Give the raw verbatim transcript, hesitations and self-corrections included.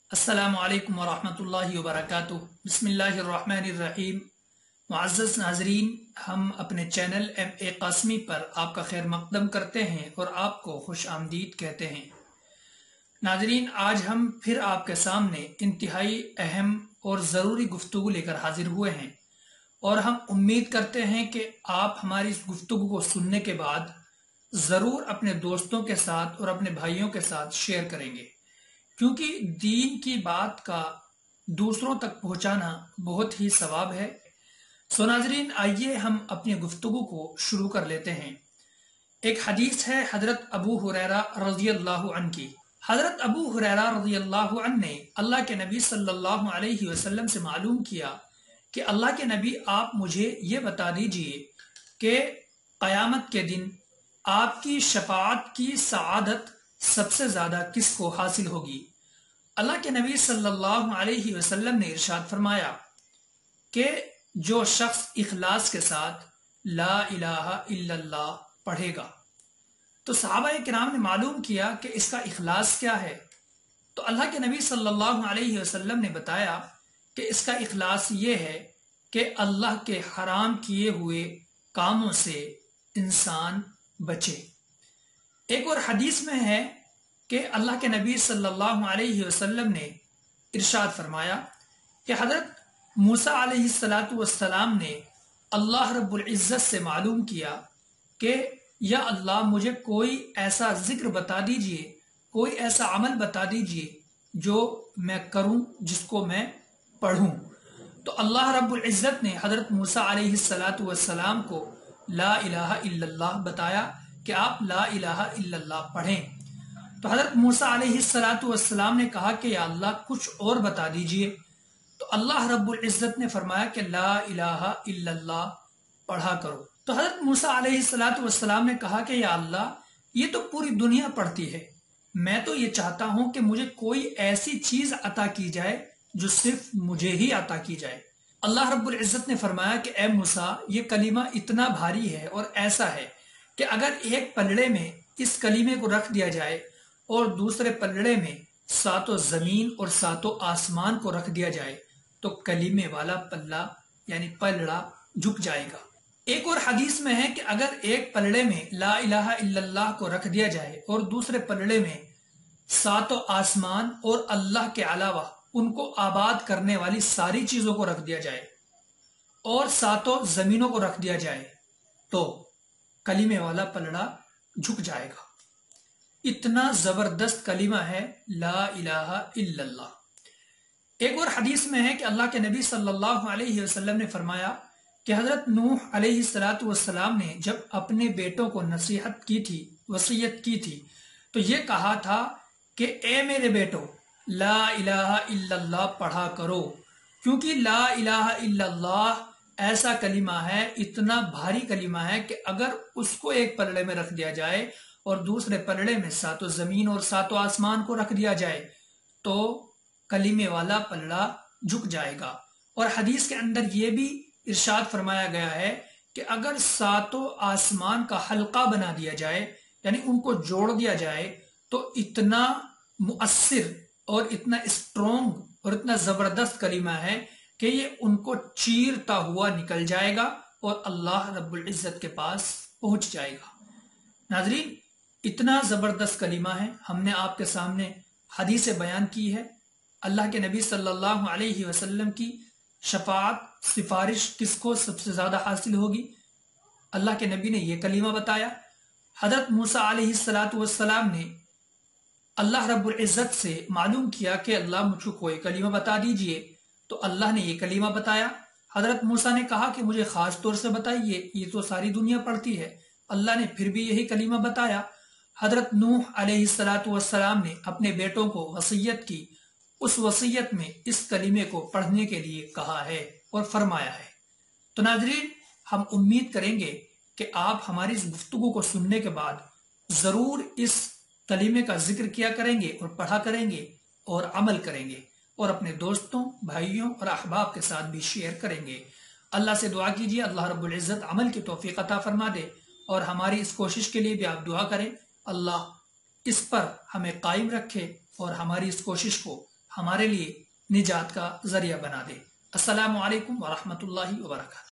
अस्सलामुअलैकुम वरहमतुल्लाहि वबरकातुह। बिस्मिल्लाहिर्रहमानिर्रहीम। मुअज़्ज़ज़ नाज़रीन, हम अपने चैनल एम ए क़ास्मी पर आपका खैर मक़दम करते हैं और आपको खुश आमदीद कहते हैं। नाज़रीन, आज हम फिर आपके सामने इंतहाई अहम और ज़रूरी गुफ्तगू लेकर हाजिर हुए हैं और हम उम्मीद करते हैं कि आप हमारी इस गुफ्तगू को सुनने के बाद ज़रूर अपने दोस्तों के साथ और अपने भाइयों के साथ शेयर करेंगे, क्योंकि दीन की बात का दूसरों तक पहुंचाना बहुत ही सवाब है। सो नाज़रीन, आइए हम अपनी गुफ्तगू को शुरू कर लेते हैं। एक हदीस है हजरत अबू हुरैरा रज़ियल्लाहु अन्हु की। हजरत अबू हुरैरा रज़ियल्लाहु अन्हु ने अल्लाह के नबी सल्लल्लाहु अलैहि वसल्लम से मालूम किया कि अल्लाह के नबी, आप मुझे ये बता दीजिए कि क़यामत के दिन आपकी शफाअत की सआदत सबसे ज्यादा किसको हासिल होगी। अल्लाह के नबी सल्लल्लाहु अलैहि वसल्लम ने इरशाद फरमाया कि जो शख्स इखलास के साथ ला इलाहा इल्लल्लाह पढ़ेगा। तो सहाबाए किराम ने मालूम किया कि इसका इखलास क्या है। तो अल्लाह के नबी सल्लल्लाहु अलैहि वसल्लम ने बताया कि इसका इखलास ये है कि अल्लाह के हराम किए हुए कामों से इंसान बचे। एक और हदीस में है कि अल्लाह के नबी सल्लल्लाहु अलैहि वसल्लम ने इरशाद फरमाया कि हजरत मूसा अलैहिस्सलातु वस्सलाम ने अल्लाह रब्बुल इज्जत से मालूम किया कि या अल्लाह, मुझे कोई ऐसा जिक्र बता दीजिए, कोई ऐसा अमल बता दीजिए जो मैं करूं, जिसको मैं पढ़ूं। तो अल्लाह रब्बुल इज्जत ने हजरत मूसा अलैहिस्सलातु वस्सलाम को ला इलाहा इल्लल्लाह बताया कि आप ला इलाहा इल्लल्लाह पढ़ें। तो हजरत मूसा अलैहिस्सलातु वस्सलाम ने कहा कि या अल्लाह, कुछ और बता दीजिए। तो अल्लाह रब्बुल इज्जत ने फरमाया कि ला इलाहा इल्लल्लाह पढ़ा करो। तो हजरत मूसा अलैहिस्सलातु वस्सलाम ने कहा कि या अल्लाह, ये तो पूरी दुनिया पढ़ती है, मैं तो ये चाहता हूं कि मुझे कोई ऐसी चीज अता की जाए जो सिर्फ मुझे ही अता की जाए। अल्लाह रब्बुल इज्जत ने फरमाया कि ए मूसा, ये कलीमा इतना भारी है और ऐसा है कि अगर एक पलड़े में इस कलीमे को रख दिया जाए और दूसरे पलड़े में सातों जमीन और सातों आसमान को रख दिया जाए तो कलीमे वाला पल्ला यानी पलड़ा झुक जाएगा। एक और हदीस में है कि अगर एक पलड़े में ला इलाहा इल्लल्लाह को रख दिया जाए और दूसरे पलड़े में सातों आसमान और अल्लाह के अलावा उनको आबाद करने वाली सारी चीजों को रख दिया जाए और सातों जमीनों को रख दिया जाए तो कलीमे वाला पलड़ा झुक जाएगा। इतना जबरदस्त कलीमा है ला इलाहा इल्लल्लाह। एक और हदीस में है कि अल्लाह के नबी सल्लल्लाहु अलैहि वसल्लम ने फरमाया कि हजरत नूह अलैहिस्सलातु वस्सलाम ने जब अपने बेटों को नसीहत की थी, वसीयत की थी, तो ये कहा था कि ए मेरे बेटो, ला इलाहा इल्लल्लाह पढ़ा करो, क्योंकि ला इलाहा इल्लल्लाह ऐसा कलीमा है, इतना भारी कलीमा है कि अगर उसको एक पलड़े में रख दिया जाए और दूसरे पलड़े में सातों जमीन और सातों आसमान को रख दिया जाए तो कलीमे वाला पलड़ा झुक जाएगा। और हदीस के अंदर यह भी इरशाद फरमाया गया है कि अगर सातों आसमान का हल्का बना दिया जाए, यानी उनको जोड़ दिया जाए, तो इतना मुअस्सिर और इतना स्ट्रोंग और इतना जबरदस्त कलीमा है कि ये उनको चीरता हुआ निकल जाएगा और अल्लाह रब्बुल इज्जत के पास पहुंच जाएगा। नाजरीन, इतना जबरदस्त कलीमा है, हमने आपके सामने हदीस बयान की है। अल्लाह के नबी सल्लल्लाहु अलैहि वसल्लम की शफाअत, सिफारिश किसको सबसे ज्यादा हासिल होगी। अल्लाह के नबी ने यह कलीमा बताया। हजरत मूसा अलैहिस्सलातु वस्सलाम ने अल्लाह रब्बुल इज्जत से मालूम किया कि अल्लाह, मुझको कोई कलीमा बता दीजिए। तो अल्लाह ने यह कलीमा बताया। हजरत मूसा ने कहा कि मुझे खास तौर से बताइए, ये तो सारी दुनिया पढ़ती है। अल्लाह ने फिर भी यही कलीमा बताया। हजरत नूह अलैहिस्सलातु वस्सलाम ने अपने बेटों को वसीयत की, उस वसीयत में इस कलीमे को पढ़ने के लिए कहा है और फरमाया है। तो नाज़रीन, हम उम्मीद करेंगे कि आप हमारी इस गुफ्तगू को सुनने के बाद जरूर इस कलीमे का जिक्र किया करेंगे और पढ़ा करेंगे और अमल करेंगे और अपने दोस्तों, भाइयों और अहबाब के साथ भी शेयर करेंगे। अल्लाह से दुआ कीजिए अल्लाह रब्बुल इज्जत अमल की तौफीक अता फरमा दे और हमारी इस कोशिश के लिए भी आप दुआ करें, अल्लाह इस पर हमें कायम रखे और हमारी इस कोशिश को हमारे लिए निजात का जरिया बना दे। अस्सलामु अलैकुम वरहमतुल्लाहि वबरकातुहू।